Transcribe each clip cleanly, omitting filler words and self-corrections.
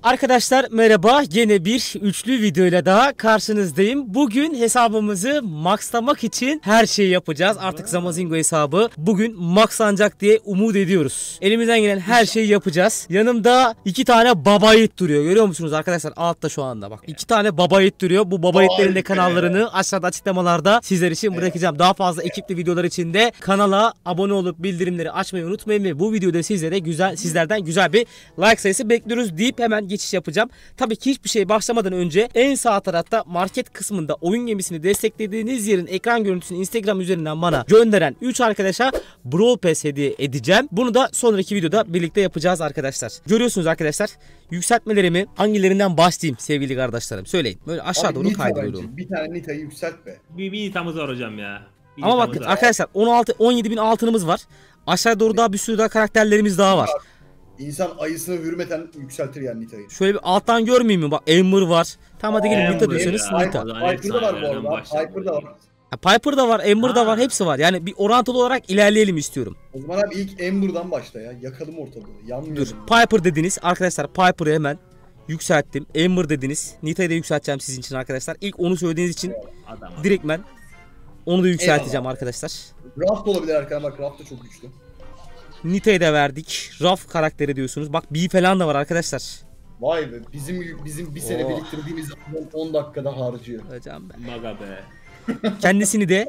Arkadaşlar merhaba, gene bir üçlü videoyla daha karşınızdayım. Bugün hesabımızı maxlamak için her şeyi yapacağız. Artık Zamazingo hesabı bugün maxlanacak diye umut ediyoruz. Elimizden gelen her şeyi yapacağız. Yanımda iki tane baba yiğit duruyor. Görüyor musunuz arkadaşlar? Altta şu anda bak. İki tane baba yiğit duruyor. Bu baba yiğitlerin de kanallarını aşağıda açıklamalarda sizler için bırakacağım. Daha fazla ekipli videolar için de kanala abone olup bildirimleri açmayı unutmayın ve bu videoda sizlerden güzel bir like sayısı bekliyoruz deyip hemen geçiş yapacağım. Tabii ki hiçbir şey başlamadan önce en sağ tarafta market kısmında oyun gemisini desteklediğiniz yerin ekran görüntüsünü Instagram üzerinden bana gönderen 3 arkadaşa Brawl Pass hediye edeceğim. Bunu da sonraki videoda birlikte yapacağız arkadaşlar. Görüyorsunuz arkadaşlar, yükseltmelerimi hangilerinden başlayayım sevgili kardeşlerim? Söyleyin. Böyle aşağı doğru kaydırıyorum. Bir tane Nita'yı yükselt be. Bir Nita'mız var hocam ya. Ama bakın arkadaşlar 17 bin altınımız var. Aşağı doğru daha bir sürü daha karakterlerimiz daha var. İnsan ayısını hürmeten yükseltir yani Nita'yı. Şöyle bir alttan görmeyeyim mi? Bak Amber var. Tamam hadi gelin Nita diyorsanız Nita. Piper da var bu arada. Piper da var. Piper da var, Amber da var, hepsi var. Yani bir orantılı olarak ilerleyelim istiyorum. O zaman abi ilk Amber'dan başla ya. Yakalım ortalığı. Yanmıyor. Dur. Piper dediniz arkadaşlar. Piper'ı hemen yükselttim. Amber dediniz. Nita'yı da yükselteceğim sizin için arkadaşlar. İlk onu söylediğiniz için direktmen onu da yükselteceğim arkadaşlar. Raft olabilir arkadaşlar. Bak Raft da çok güçlü. Nita'yı da verdik. Raf karakteri diyorsunuz. Bak B falan da var arkadaşlar. Vay be. Bizim bir sene biriktirdiğimiz 10 dakikada harcıyor. Hocam be. Maga be. Kendisini de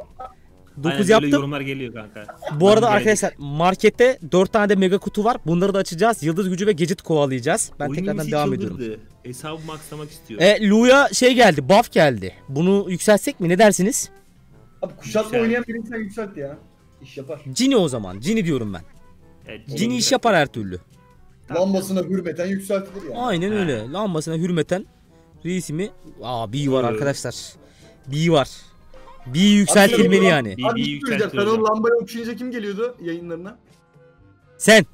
9 yaptım. Yorumlar geliyor kanka. Bu arada arkadaşlar markette 4 tane de mega kutu var. Bunları da açacağız. Yıldız gücü ve gadget kovalayacağız. Ben Oyun tekrardan devam ediyorum. Hesabı maxlamak istiyor. Lu'ya şey geldi. Buff geldi. Bunu yükseltsek mi? Ne dersiniz? Abi kuşatma oynayan birini sen yükselt ya. İş yapar. Cini o zaman. Cini diyorum ben. Evet, Cini iş yapar her türlü. Lambasına hürmeten yükseltilir yani. Aynen öyle. Lambasına hürmeten reisimi. B var arkadaşlar. B var. B yükseltilmeli yani. Abi bir şey söyleyeceğim. Sen o lambaya uçunca kim geliyordu yayınlarına? Sen.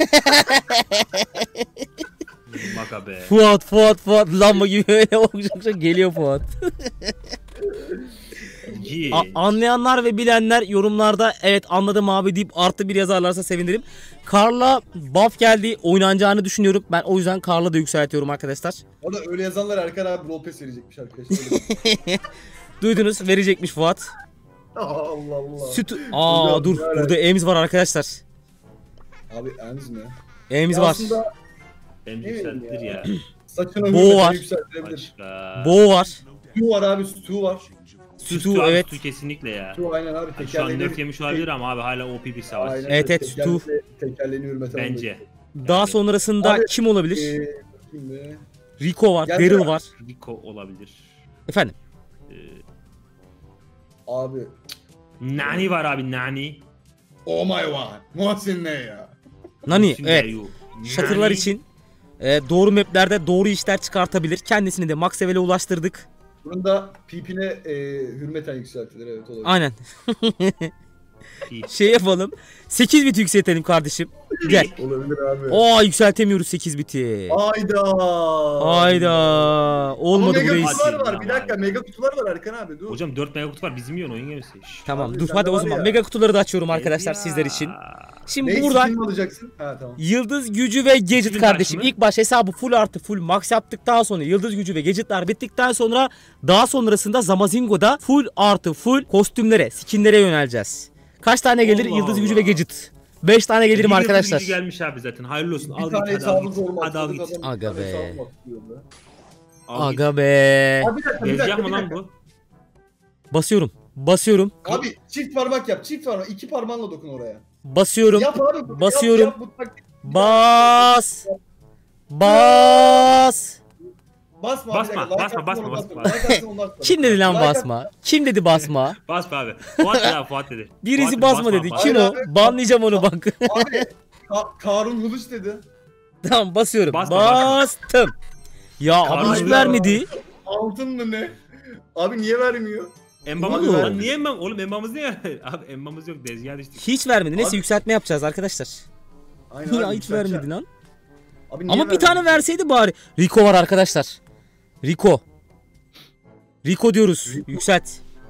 Maga be. Fuat lamba gibi öyle okşakça geliyor Fuat. Anlayanlar ve bilenler yorumlarda evet anladım abi deyip artı bir yazarlarsa sevinirim. Karla buff geldi, oynanacağını düşünüyorum. Ben o yüzden Karla da yükseltiyorum arkadaşlar. O da öyle yazanlar Erkan abi Brawl Pass verecekmiş arkadaşlar. Duydunuz, verecekmiş Fuat. Allah Allah. Süt. Dur burada Ems var arkadaşlar. Abi Ems mi? Ems var. Ems yükseltir ya. Saçına Bo var. Bo var. Stu var abi, Stu var. Stu evet. Stu kesinlikle ya. Stu aynen abi tekerleğini. Şu an nerf yemiş olabilir ama abi hala OP bir savaş. Aynen, evet Stu. Tekerleğini hürmeten. Bence. Daha sonrasında abi, kim olabilir? Rico var, Daryl var. Rico olabilir. Efendim? Abi. Nani var abi, Nani. Oh my god. Muhsin ne ya? Nani evet. Şatırlar için doğru maplerde doğru işler çıkartabilir. Kendisini de max level'e ulaştırdık. Bunun da pipine hürmeten yükseltilir evet olabilir. Aynen. Şey yapalım. 8 bit yükseltelim kardeşim. Gel. Olabilir abi. Yükseltemiyoruz 8 biti. Hayda. Olmadı bu reis. Mega kutular var. Bir dakika mega kutular var Erkan abi dur. Hocam 4 mega kutu var bizim yiyorsun oyun gemisi. Tamam abi, dur hadi o zaman mega kutuları da açıyorum arkadaşlar sizler için. Şimdi buradan alacaksın? Ha, tamam. Yıldız gücü ve gadget kardeşim. İlk baş hesabı full artı full max yaptıktan sonra yıldız gücü ve gadgetlar bittikten sonra daha sonrasında Zamazingo'da full artı full kostümlere, skinlere yöneleceğiz. Kaç tane gelir yıldız gücü ve gadget? 5 tane gelirim arkadaşlar. Yıldız gücü gelmiş abi zaten. Hayırlı olsun. Bir tane hesabımız olmaz. Hadi al git. Aga be. Aga be. Gezecek mi lan bu? Basıyorum. Abi çift parmak yap. Çift parmak. 2 parmağınla dokun oraya. Basıyorum. Yap abi. Basıyorum. Yap, Bas. Basma. Kim dedi lan basma? Kim dedi basma? Basma abi. Fuat dedi. Birisi basma dedi. Kim o? Banlayacağım onu bak. Abi Karun Huluç dedi. Tamam basıyorum. Basma. Bastım. Ya abi hiç vermedi. Altın mı ne? Abi niye vermiyor? Embamız yok lan. Niye embam? Oğlum embamız ne ya? Abi embamız yok. Dezgah düştük. Hiç vermedi. Neyse yükseltme yapacağız arkadaşlar. Aynen ya hiç vermedi lan. Abi ama bir tane verseydi bari. Rico var arkadaşlar. Rico diyoruz. Yükselt.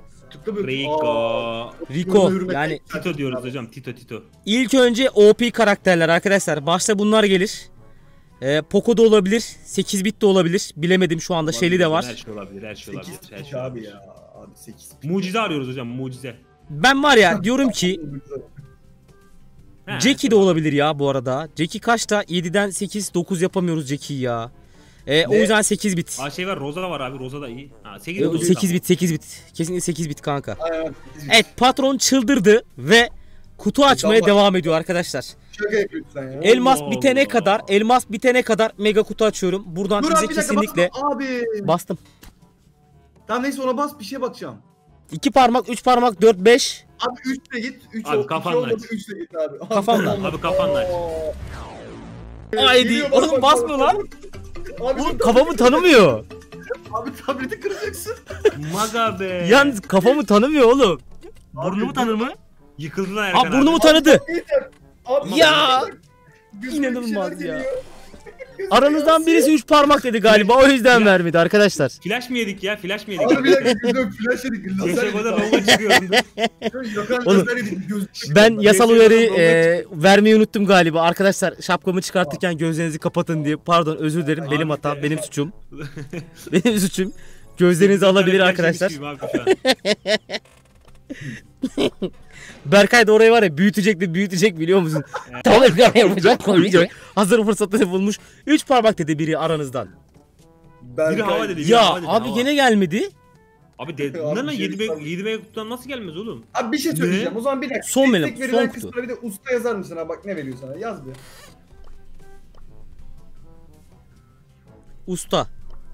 Rico yani Tito diyoruz hocam. Tito. İlk önce OP karakterler arkadaşlar. Başta bunlar gelir. Poco da olabilir. 8 bit de olabilir. Bilemedim şu anda. Shelly de var. Her şey olabilir, her şey olabilir. 8 Her pik şey abi olabilir. ya. Abi 8 pik. Mucize arıyoruz hocam, mucize. Ben var ya diyorum ki He, Jackie de olabilir ya bu arada. Jackie kaçta? 7'den 8 9 yapamıyoruz Jackie'yi ya. O yüzden 8 bit. Aa şey var, Rosa da var abi, Rosa da iyi. Ha, 8 Yok, 8 bit 8 bit. Kesinlikle 8 bit kanka. Aynen. Evet, patron çıldırdı ve kutu açmaya Tamam. devam ediyor arkadaşlar. Şaka yapıyorsun sen ya. Elmas Allah bitene Allah. kadar, elmas bitene kadar mega kutu açıyorum. Buradan Dur bize abi bir dakika kesinlikle basma. Abi. bastım. Tamam neyse ona bas bir şeye bakacağım. 2 parmak, 3 parmak, 4 5. Abi 3'le git. 3 Abi kafanla olmadı aç. 3'le git abi. Kafanla. Abi kafanla aç. Haydi. Geliyor, bak, Oğlum bak, basmıyor bak. lan. Abi Oğlum kafamı tanımıyor. Abi tableti kıracaksın. Maga be. Yalnız kafamı tanımıyor oğlum. Burnumu tanır mı? Yıkıldılar Erkan Aa, abi. burnumu tanıdı. Abi, Ya. gözüme bir İnanılmaz şeyler ya. geliyor. Gözüme Aranızdan yansıyor. birisi 3 parmak dedi galiba, o yüzden vermedi arkadaşlar. Flash mı yedik ya? Flash mı yedik? Abi bir dakika gözüme flash yedik. Lazer CSGO'da yedik. bomba çıkıyorum. Yakan Oğlum, lazer yedik. Ben yasal Neyse, uyarı ben vermeyi unuttum galiba. Arkadaşlar şapkamı çıkartırken gözlerinizi kapatın diye. Pardon, özür dilerim. Benim Abi hatam, de. benim suçum. Benim suçum. Gözlerinizi alabilir Flash arkadaşlar. yemiş gibiyim abi şu an. Berkay da orayı var ya büyütecek biliyor musun? Tamam, ekran yapacak koyacak. Hazır fırsatını bulmuş. 3 parmak dedi biri aranızdan. Biri hava dedi. biri Ya hava dedi, abi hava. gene gelmedi. Abi Abi bunlar lan bir şey 7 mega kutudan nasıl gelmez oğlum? Abi bir şey söyleyeceğim. O zaman bir dakika. Son Tek benim, tek verilen son kutu. kısmına bir de usta yazar mısın ha? Bak ne veriyor sana. Yaz bir. Usta.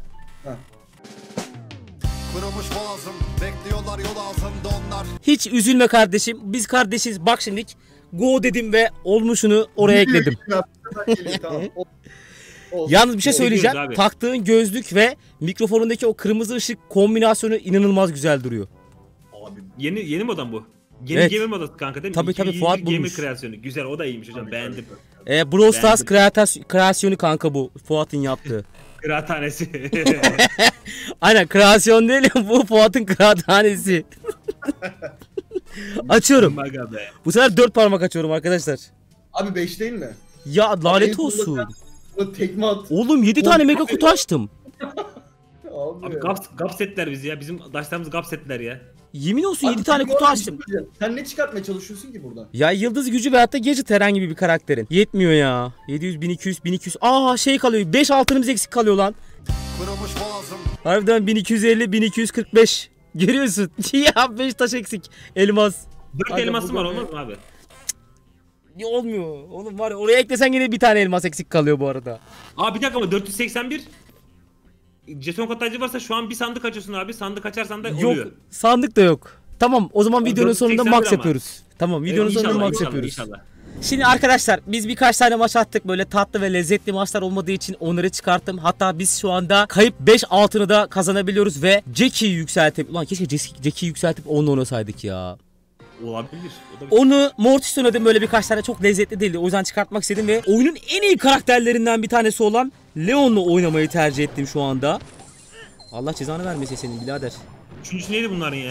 Kırılmış boğazım, bekliyorlar yol altında onlar. Hiç üzülme kardeşim. Biz kardeşiz. Bak şimdilik go dedim ve olmuşunu oraya ekledim. Geliyor, tamam. Olsun. Yalnız bir şey Doğru söyleyeceğim. diyoruz abi. Taktığın gözlük ve mikrofonundaki o kırmızı ışık kombinasyonu inanılmaz güzel duruyor. Abi Yeni modam bu. Yeni Evet. gamer modası kanka değil mi? Tabii, 2021 Fuat gamer bulmuş. kreasyonu. Güzel, o da iyiymiş hocam, beğendim. Brawl Stars Beğendim. kreasyonu kanka bu. Fuat'ın yaptığı. Kıraathanesi. Aynen, kreasyon değil bu, Fuat'ın kıraathanesi. Açıyorum. Maga be. Bu sefer 4 parmak açıyorum arkadaşlar. Abi 5 değil mi? Ya en lanet sonunda olsun. Bu tekme at. Oğlum 7 tane mega kutu açtım. Abi. Abi gap setler bizi ya. Bizim daşlarımız gap setler ya. Yemin olsun Abi 7 tane sen kutu bu arada açtım. bir şey söyleyeceğim. Sen ne çıkartmaya çalışıyorsun ki buradan? Ya yıldız gücü veyahut da gadget herhangi bir karakterin. Yetmiyor ya. 700, 1200, 1200. Aa şey kalıyor. 5 altınımız eksik kalıyor lan. Kırılmış boğazım, Harbiden 1250, 1245. Görüyorsun. Ya 5 taş eksik. Elmas. 4 Aga, elmasım bu var, da olmaz mı abi? Ya olmuyor. Oğlum var ya, oraya eklesen yine bir tane elmas eksik kalıyor bu arada. Aa bir dakika ama 481 jeton katlayıcı varsa şu an bir sandık açıyorsun abi. Sandık açarsan da oluyor. Yok, sandık da yok. Tamam, o zaman videonun sonunda 481 max ama. yapıyoruz. Tamam, videonun sonunda İnşallah, max inşallah, yapıyoruz. İnşallah. Şimdi arkadaşlar biz birkaç tane maç attık, böyle tatlı ve lezzetli maçlar olmadığı için onları çıkarttım. Hatta biz şu anda kayıp 5 altını da kazanabiliyoruz ve Jackie'yi yükseltip... Ulan keşke Jackie'yi yükseltip onunla oynasaydık ya. Olabilir. O da Onu Mortis oynadım, böyle birkaç tane çok lezzetli değildi. O yüzden çıkartmak istedim ve oyunun en iyi karakterlerinden bir tanesi olan Leon'la oynamayı tercih ettim şu anda. Allah cezanı vermesin senin birader. Üçüncüsü neydi bunların ya?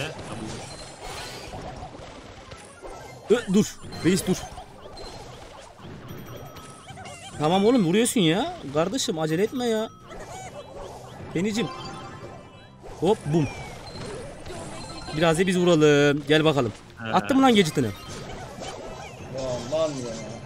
Dur. Reis dur. Tamam oğlum, vuruyorsun ya. Kardeşim acele etme ya. Penicim. Hop bum. Biraz da biz vuralım. Gel bakalım. Attım mı lan gadget'ını? Aman ya.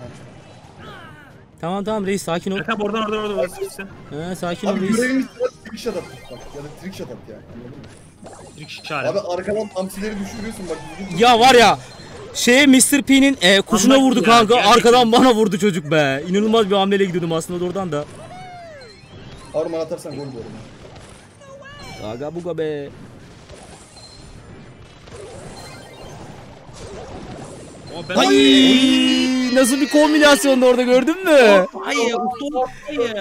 Tamam reis, sakin ol. Erkan oradan sıkışsın. Sakin ol Abi reis. görevimiz trick shot at bak ya da trick shot at ya. Anladın mı? Trick çare. Abi arkadan hamsileri düşürüyorsun bak. Ya var ya, Mr. P'nin kuşuna Anlak vurdu ya, kanka. gerçekten. Arkadan bana vurdu çocuk be. İnanılmaz bir hamleyle gidiyordum aslında oradan da. Orman atarsan gol diyorum. Aga buga be. O ben... Ay, nasıl bir kombinasyonda orada, gördün mü? Hayır, hayır.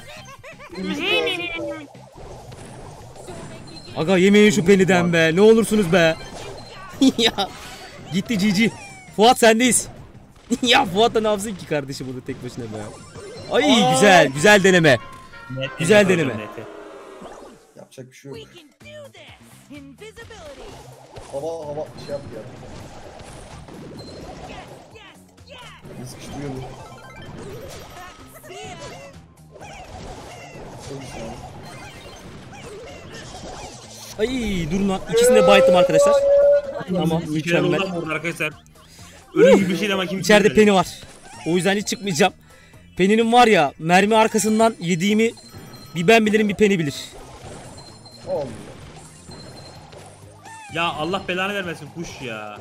Aga yemeyin şu peniden be. Ne olursunuz be. Ya gitti Cici. Fuat sendeyiz. Ya Fuat da ne yapsın ki kardeşim burada tek başına be. Ay güzel deneme. Güzel deneme. Yapacak bir şey yok. We can do this! Invisibility! Hava şey yap ya. Yes, yes, yes! Bir sıkıştırıyordu. See it! Ay durun lan. İkisini de bayıttım arkadaşlar. Tamam mükemmel. Oradan arkadaşlar. Ölüm gibi bir şey ama kim İçeride Penny var. O yüzden hiç çıkmayacağım. Penny'nin var ya mermi arkasından yediğimi bir ben bilirim bir Penny bilir. Allah. Ya Allah belanı vermesin kuş ya.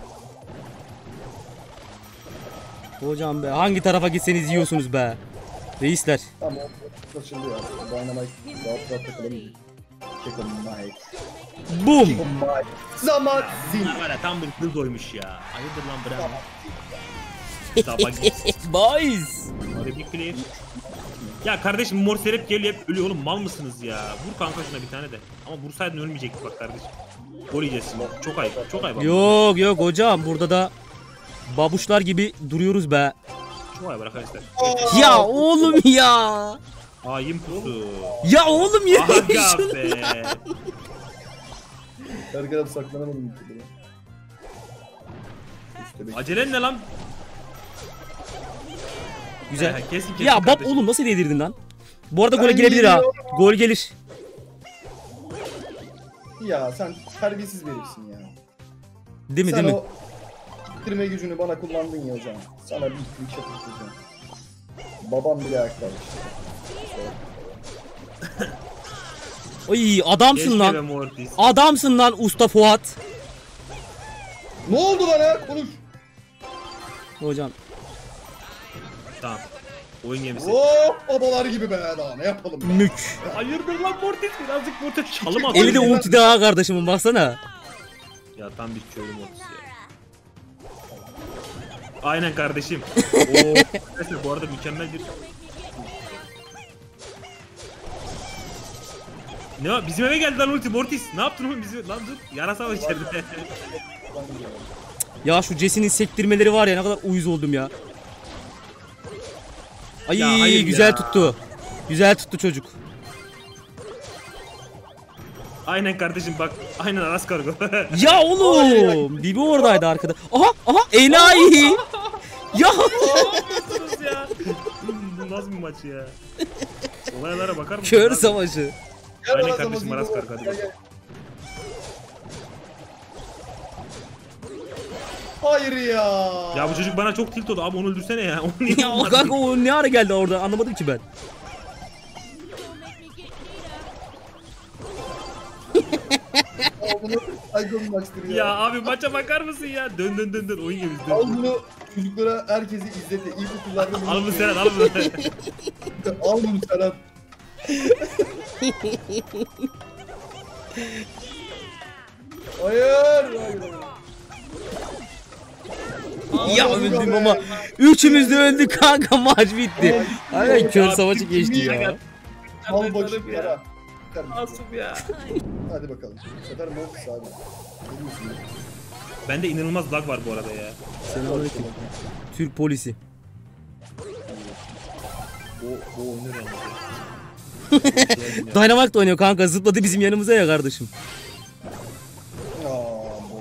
Hocam be hangi tarafa gitseniz yiyorsunuz be. Reisler. Tamam o açıldı ya. Dynamite rahat rahat takılabilir. Check on Mike. Boom. Check on Mike. Zaman zil. Bunlar var ya tam bir kıl doymuş ya. Hayırdır lan bırak. Sabah git. Boys. Hadi bir play. Ya kardeşim mor serep geliyor hep ölüyor oğlum mal mısınız ya? Vur kanka şuna bir tane de. Ama vursaydın ölmeyecektik bak kardeşim. Gol yiyeceğiz şimdi. Çok ayıp. Çok ayıp. Yok yok hocam burada da babuşlar gibi duruyoruz be. Çok ayıp arkadaşlar. Ya oğlum ya. Hain pusu. Ya oğlum ya. Aga be. Erkan saklanamadım. Acelen ne lan? Güzel. Kesin Ya bab kardeşim. oğlum nasıl yedirdin lan? Bu arada gole Ben gelebilir ha. yediyorum. Gol gelir. Ya sen terbiyesiz biriksin ya. Değil mi Sen değil mi? o bitirme gücünü bana kullandın ya hocam. Sana bir çatırtacağım. Babam bile ayaklar işte. Ay adamsın Keşke be lan. Mortis. Adamsın lan Usta Fuat. Ne oldu lan ya? Konuş. Hocam. Tamam. Oyun gemisi. Oh babalar gibi be daha ne yapalım be. Mük. Hayırdır lan Mortis birazcık Mortis çalım at. Eli de ulti daha kardeşimin baksana. Ya tam bir köylü Mortis ya. Aynen kardeşim. Oo. Neyse bu arada mükemmel bir... Ne var? Bizim eve geldi lan ulti Mortis. Ne yaptın oğlum bizi? Lan dur. Yarasa var içeride. Ya şu Jesse'nin sektirmeleri var ya ne kadar uyuz oldum ya. Ay Ya hayır güzel ya. tuttu. Güzel tuttu çocuk. Aynen kardeşim bak. Aynen Aras kargo. Ya oğlum. Bibi oradaydı arkada. Aha enayi. Ya. ya. Bu nasıl bir maç ya? Olaylara bakar mısın? Kör abi? savaşı. Gel Aynen bana kardeşim, zaman Aras zil Kargo, hadi gel, bak. gel. Hayır ya. Ya bu çocuk bana çok tilt oldu. Abi onu öldürsene ya. Onu niye Ya o vurmadın? kanka o ne ara geldi orada anlamadım ki ben. Bunu saygın maçtır ya. Ya abi maça bakar mısın ya? Dön dön dön dön oyun gemisi dön. Al bunu çocuklara herkesi izlete. İlkokullarda bunu Al bunu Serhat al bunu. Al bunu Serhat. Hayır. Ya öldüm ama üçümüz de öldük kanka maç bitti. Aynen kör Ya, savaşı geçti bilmiyorum ya. ya. Al bakayım ya. Serhat. Asım ya. Hadi bakalım. Bu sefer Mortis abi. Görüyorsun ya. Bende inanılmaz lag var bu arada ya. Selamünaleyküm. Türk polisi. O oynuyor yani. Dynamite da oynuyor kanka zıpladı bizim yanımıza ya kardeşim. Aa, boy.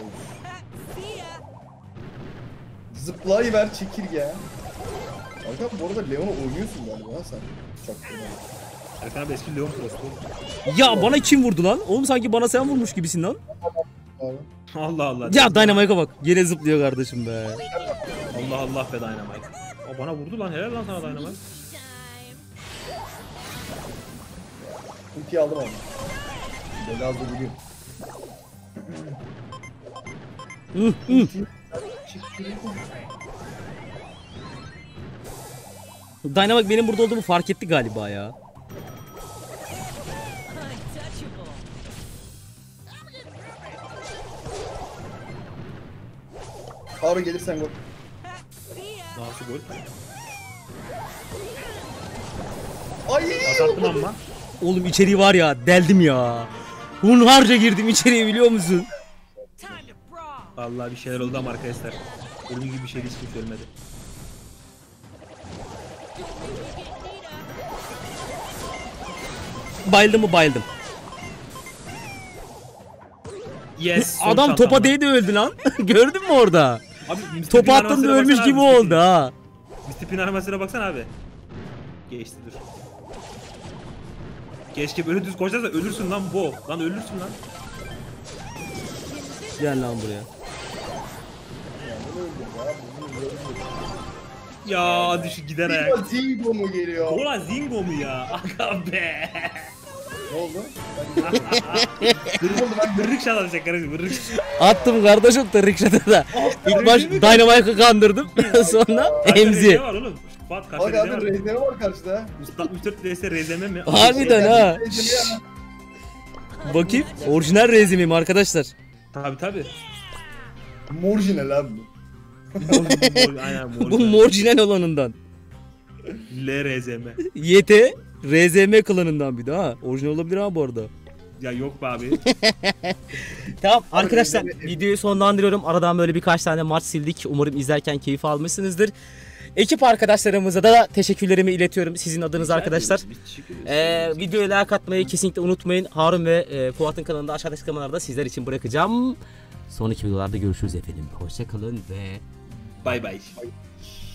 Zıplayıver çekirge. Arka bu arada Leon'u oynuyorsun galiba ha sen. Çok güzel. Erkan abi eski Leon Prosto. Ya bana kim vurdu lan? Oğlum sanki bana sen vurmuş gibisin lan. Abi. Allah Allah. Ya Dynamite'a bak. Yine zıplıyor kardeşim be. Allah Allah be Dynamite. O bana vurdu lan helal lan sana Dynamite. Ultiyi aldım ama. Böyle az da biliyorum. Dynamite benim burada olduğumu fark etti galiba ya. Untouchable. Harun gelirsen gol. Nasıl gol? Ay! Asattım ama. Oğlum içeriği var ya deldim ya. Hunharca girdim içeriye biliyor musun? Time to brawl. Vallahi bir şeyler oldu ama arkadaşlar. Ölüm gibi bir şey hiç kimse ölmedi. Bayıldım mı bayıldım. Yes. son Adam çalsam topa lan. değdi öldü lan. Gördün mü orada? Abi Mr. Topa Pin attım da animasyona ölmüş baksana gibi abi, Mr. oldu ha. Mr. Pin animasyona baksana abi. Geçti dur. Keşke böyle düz koşarsa ölürsün lan bu. Lan ölürsün lan. Gel lan buraya. Ya düş gider ayak. Bir Zingo mu geliyor? Ulan Zingo mu ya? Aga be. Ne oldu? Vırrık çalacak kardeşim vırrık. Attım kardeşim Trickshot'a da. İlk baş Dynamite'ı kandırdım. Sonra Emzi. var oğlum? Bak kaç Bak RZ abi var. rezene var karşıda. 64 vs RZM mi? Harbiden ha. Rezene ya. Bakayım. Orijinal rezimim arkadaşlar. Tabi. Morjinal abi bu. Aynen Bu orijinal olanından. LRZM. YT RZM klanından bir daha. Orijinal olabilir ha bu arada. Ya yok be abi. Tamam arkadaşlar videoyu sonlandırıyorum. Aradan böyle birkaç tane maç sildik. Umarım izlerken keyif almışsınızdır. Ekip arkadaşlarımıza da teşekkürlerimi iletiyorum sizin adınız arkadaşlar. Videoya like atmayı kesinlikle unutmayın. Harun ve Fuat'ın kanalında aşağıdaki açıklamalarda sizler için bırakacağım. Sonraki videolarda görüşürüz efendim. Hoşça kalın ve Bay bay.